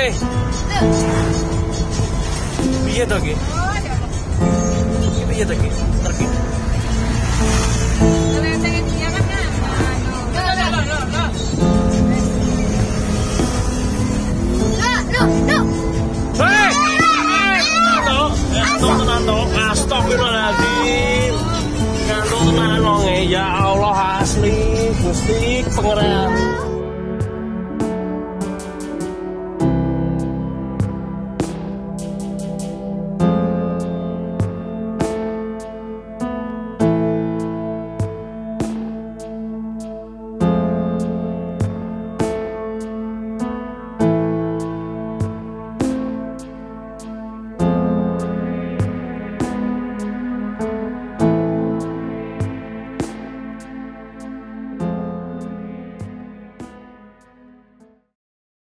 Piye to ki? Piye to ki? Terki. Astagfirullahaladzim. Ngantuk tenan wong ya Allah asli Gusti Pangeran.